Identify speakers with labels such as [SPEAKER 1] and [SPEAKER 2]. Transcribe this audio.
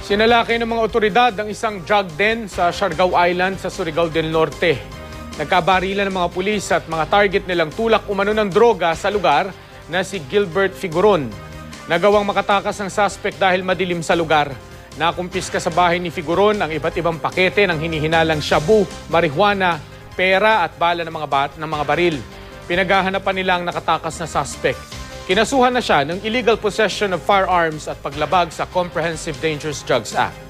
[SPEAKER 1] Sinalaki ng mga otoridad ang isang drug den sa Siargao Island sa Surigao del Norte. Nagkabarilan ng mga pulis at mga target nilang tulak umano ng droga sa lugar na si Gilbert Figueron. Nagawang makatakas ng suspect dahil madilim sa lugar. Nakumpiska sa bahay ni Figueron ang iba't ibang pakete ng hinihinalang shabu, marijuana, pera at bala ng mga baril. Pinaghahanapan nila ang nakatakas na suspect. Kinasuhan na siya ng illegal possession of firearms at paglabag sa Comprehensive Dangerous Drugs Act.